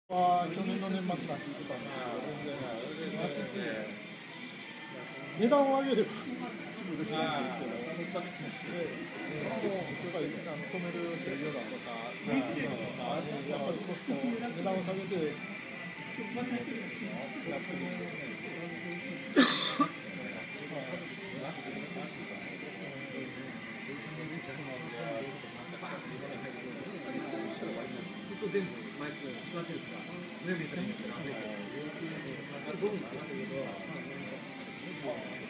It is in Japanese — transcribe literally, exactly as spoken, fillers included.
は去年の年末なんて言ってたんですけど、全然値段を上げればすぐできるんですけど、でやっぱりあの止める制御だとか、インスだとか、やっぱりコスト、値段を下げてやってるんで。 全部枚数座ってるから全部見たらいいんですけど、どうにかするけど。